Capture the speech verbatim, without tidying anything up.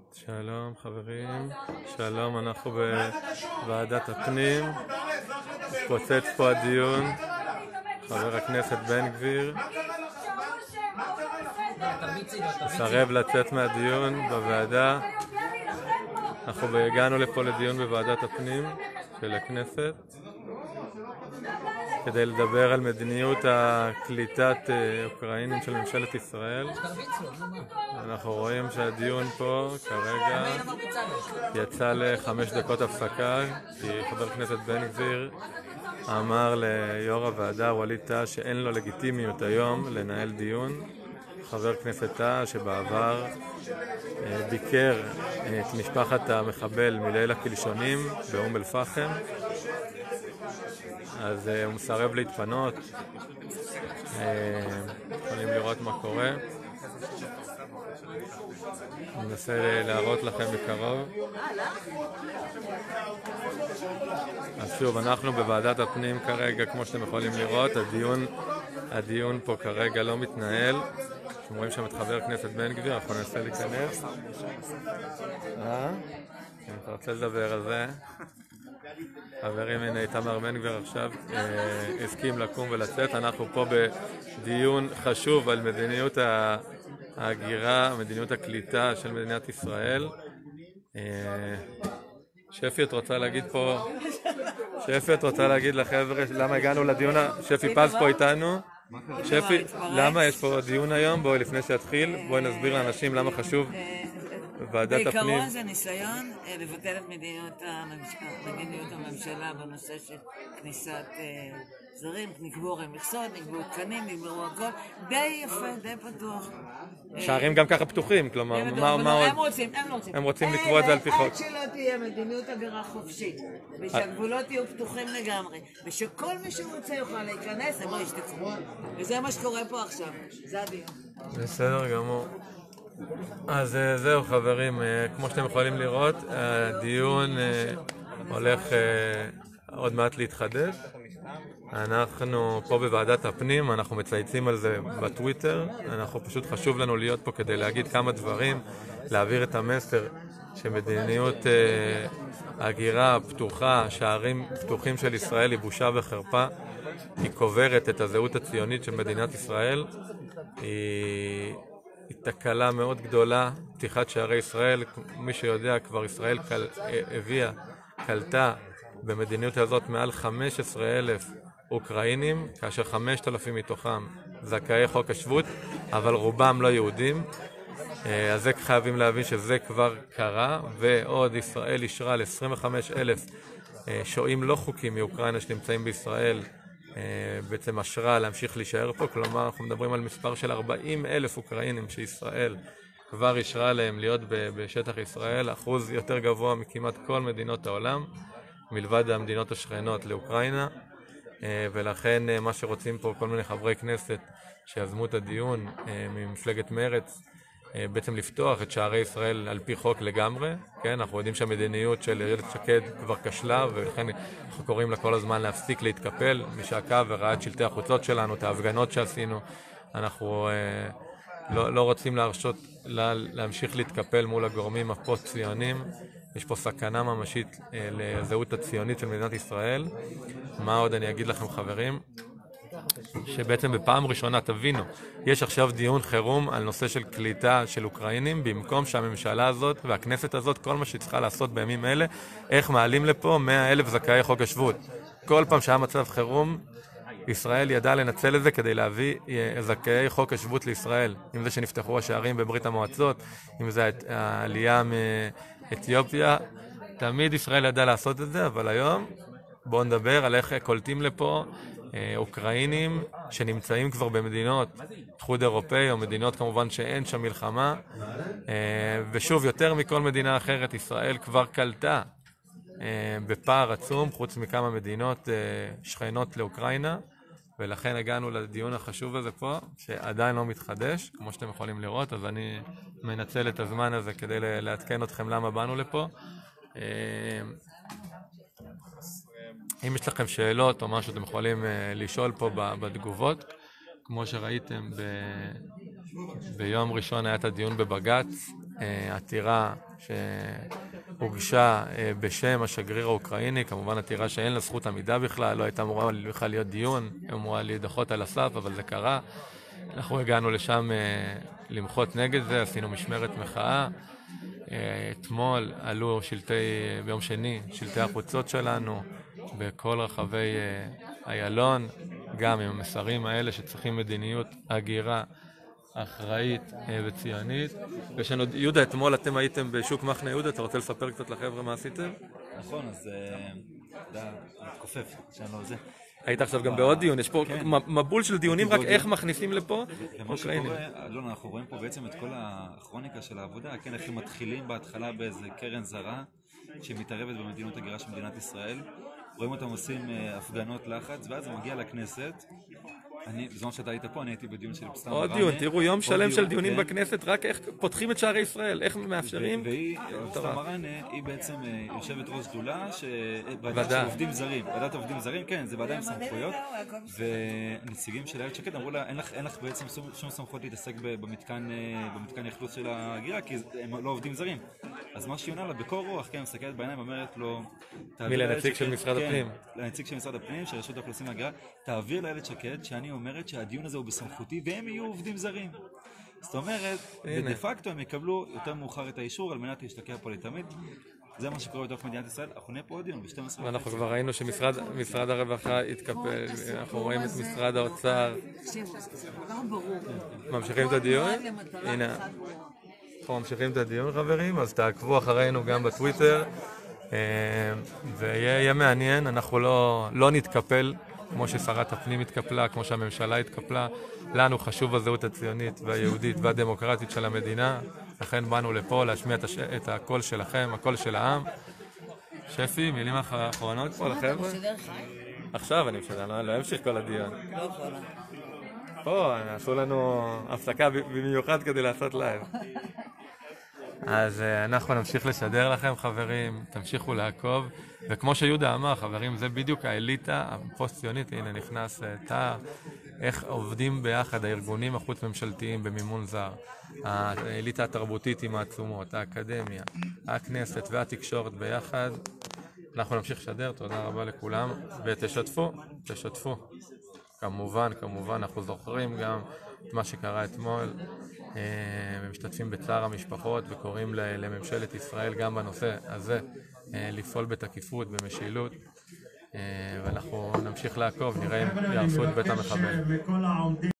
שלום חברים, שלום, אנחנו בוועדת הפנים, פוצץ פה הדיון, חבר הכנסת בן גביר מסרב לצאת מהדיון בוועדה. אנחנו הגענו לפה לדיון בוועדת הפנים של הכנסת כדי לדבר על מדיניות הקליטת אוקראינים של ממשלת ישראל. אנחנו רואים שהדיון פה כרגע יצא לחמש דקות הפסקה כי חבר כנסת בן גביר אמר ליו"ר הוועדה ווליד טאהא שאין לו לגיטימיות היום לנהל דיון. חבר כנסת טאהא שבעבר ביקר את משפחת המחבל מליל הקלשונים באום אל פחם, אז הוא מסרב להתפנות. יכולים לראות מה קורה, אני מנסה להראות לכם בקרוב. אז שוב, אנחנו בוועדת הפנים כרגע, כמו שאתם יכולים לראות, הדיון, הדיון פה כרגע לא מתנהל. אתם רואים שם את חבר כנסת בן גביר, אנחנו ננסה להיכנס. אה? אני רוצה לדבר על זה. חברים, הנה איתמר בן גביר עכשיו אה, הסכים לקום ולצאת. אנחנו פה בדיון חשוב על מדיניות ההגירה, מדיניות הקליטה של מדינת ישראל. אה, שפי, את רוצה להגיד פה, שפי, את רוצה להגיד לחבר'ה למה הגענו לדיון? שפי פז פה איתנו. שפי, למה יש פה דיון היום? בואי לפני שיתחיל, בואי נסביר לאנשים למה חשוב ועדת הפנים. בעיקרון זה ניסיון לבטל את מדיניות הממשלה בנושא של כניסת זרים, נקבור מכסות, נקבור תקנים, נקברו הכל, די יפה, די פתוח. שערים גם ככה פתוחים, כלומר, מה עוד? הם רוצים, הם רוצים. הם רוצים לקבוע את זה על פי חוק. עד שלא תהיה מדיניות הגירה חופשית, ושהגבולות יהיו פתוחים לגמרי, ושכל מי שרוצה יוכל להיכנס, הם לא ישתתפו. וזה מה שקורה פה עכשיו, זה הדיון. בסדר גמור. אז זהו חברים, כמו שאתם יכולים לראות, הדיון הולך עוד מעט להתחדש. אנחנו פה בוועדת הפנים, אנחנו מצייצים על זה בטוויטר. אנחנו פשוט חשוב לנו להיות פה כדי להגיד כמה דברים, להעביר את המסר שמדיניות הגירה פתוחה, שערים פתוחים של ישראל היא בושה וחרפה. היא קוברת את הזהות הציונית של מדינת ישראל. היא... היא תקלה מאוד גדולה, פתיחת שערי ישראל. מי שיודע, כבר ישראל קל, הביאה, קלטה במדיניות הזאת מעל חמישה עשר אלף אוקראינים, כאשר חמשת אלפים מתוכם זכאי חוק השבות, אבל רובם לא יהודים. אז זה חייבים להבין שזה כבר קרה, ועוד ישראל אישרה ל-עשרים וחמישה אלף שוהים לא חוקיים מאוקראינה שנמצאים בישראל, בעצם אשרה להמשיך להישאר פה. כלומר, אנחנו מדברים על מספר של ארבעים אלף אוקראינים שישראל כבר אישרה להם להיות בשטח ישראל, אחוז יותר גבוה מכמעט כל מדינות העולם, מלבד המדינות השכנות לאוקראינה. ולכן מה שרוצים פה כל מיני חברי כנסת שיזמו את הדיון ממפלגת מרץ, בעצם לפתוח את שערי ישראל על פי חוק לגמרי. כן, אנחנו יודעים שהמדיניות של איילת שקד כבר כשלה, ולכן אנחנו קוראים לה כל הזמן להפסיק להתקפל. מי שעקב וראה את שלטי החוצות שלנו, את ההפגנות שעשינו, אנחנו אה, לא, לא רוצים להרשות לה, להמשיך להתקפל מול הגורמים הפוסט-ציונים. יש פה סכנה ממשית אה, לזהות הציונית של מדינת ישראל. מה עוד אני אגיד לכם חברים? שבעצם בפעם ראשונה, תבינו, יש עכשיו דיון חירום על נושא של קליטה של אוקראינים, במקום שהממשלה הזאת והכנסת הזאת, כל מה שצריכה לעשות בימים אלה, איך מעלים לפה מאה אלף זכאי חוק השבות. כל פעם שהיה מצב חירום, ישראל ידעה לנצל את זה כדי להביא זכאי חוק השבות לישראל. אם זה שנפתחו השערים בברית המועצות, אם זה העלייה מאתיופיה, תמיד ישראל ידעה לעשות את זה. אבל היום בואו נדבר על איך קולטים לפה אוקראינים שנמצאים כבר במדינות איחוד אירופאי או מדינות כמובן שאין שם מלחמה. ושוב, יותר מכל מדינה אחרת, ישראל כבר קלטה בפער עצום, חוץ מכמה מדינות שכנות לאוקראינה. ולכן הגענו לדיון החשוב הזה פה, שעדיין לא מתחדש, כמו שאתם יכולים לראות. אז אני מנצל את הזמן הזה כדי לעדכן אתכם למה באנו לפה. אם יש לכם שאלות או משהו, אתם יכולים לשאול פה בתגובות. כמו שראיתם, ב... ביום ראשון היה את הדיון בבג"ץ עתירה שהוגשה בשם השגריר האוקראיני, כמובן עתירה שאין לה זכות עמידה בכלל, לא הייתה אמורה בכלל להיות דיון, אמורה להידחות על הסף, אבל זה קרה. אנחנו הגענו לשם למחות נגד זה, עשינו משמרת מחאה. אתמול עלו שלטי, ביום שני, שלטי החוצות שלנו בכל רחבי איילון, גם עם המסרים האלה שצריכים מדיניות הגירה אחראית וציונית. ויש לנו, יהודה, אתמול אתם הייתם בשוק מחנה יהודה, אתה רוצה לספר קצת לחבר'ה מה עשיתם? נכון, אז אתה מתכופף, שאנו זה. היית עכשיו גם בעוד דיון, יש פה מבול של דיונים, רק איך מכניסים לפה אוקראינים. לא, אנחנו רואים פה בעצם את כל הכרוניקה של העבודה, כן, איך הם מתחילים בהתחלה באיזה קרן זרה שמתערבת במדינות הגירה של מדינת ישראל, רואים אותם עושים הפגנות לחץ, ואז זה מגיע לכנסת. אני, בזמן שאתה היית פה, אני הייתי בדיון של פסטן מראנה. עוד דיון, תראו, יום שלם של דיונים בכנסת, רק איך פותחים את שערי ישראל, איך מאפשרים. והיא, פסטן מראנה, היא בעצם יושבת ראש שדולה, ועדת של עובדים זרים. ועדת עובדים זרים, כן, זה ועדה עם סמכויות. ונציגים של איילת שקד אמרו לה, אין לך בעצם שום סמכות להתעסק במתקן יחלוץ של הגירה, כי הם לא עובדים זרים. אז מה שהיא עונה לה, בקור רוח, כן, מסתכלת בעיניים, אומרת לו, מי לנציג של משרד הפנים? לנציג של משרד הפנים, של רשות האוכלוסין וההגירה, תעביר לאיילת שקד, שאני אומרת שהדיון הזה הוא בסמכותי, והם יהיו עובדים זרים. זאת אומרת, ודה פקטו הם יקבלו יותר מאוחר את האישור, על מנת להשתקע פה לתמיד. זה מה שקורה בתוך מדינת ישראל. אנחנו נהיה פה עוד דיון ב-שתים עשרה. ואנחנו כבר ראינו שמשרד הרווחה התקפל, אנחנו רואים את משרד האוצר. ממשיכים את הדיון? הנה. אנחנו ממשיכים את הדיון, חברים, אז תעקבו אחרינו גם בטוויטר, ויהיה מעניין, אנחנו לא, לא נתקפל כמו ששרת הפנים התקפלה, כמו שהממשלה התקפלה. לנו חשוב הזהות הציונית והיהודית והדמוקרטית של המדינה, לכן באנו לפה להשמיע את, הש... את הקול שלכם, הקול של העם. שפי, מילים האחרונות פה לחבר'ה? עכשיו אני משדר, לא, לא אמשיך כל הדיון. לא יכולה. פה, עשו לנו הפסקה במיוחד כדי לעשות לייב. אז אנחנו נמשיך לשדר לכם, חברים, תמשיכו לעקוב, וכמו שיהודה אמר, חברים, זה בדיוק האליטה הפוסט-ציונית. הנה נכנס תא, איך עובדים ביחד הארגונים החוץ-ממשלתיים במימון זר, האליטה התרבותית עם העצומות, האקדמיה, הכנסת והתקשורת ביחד. אנחנו נמשיך לשדר, תודה רבה לכולם, ותשתפו, תשתפו. כמובן, כמובן, אנחנו זוכרים גם את מה שקרה אתמול, ומשתתפים בצער המשפחות וקוראים לממשלת ישראל גם בנושא הזה לפעול בתקיפות, במשילות, ואנחנו נמשיך לעקוב, נראה אם יעשו את בית המחבל.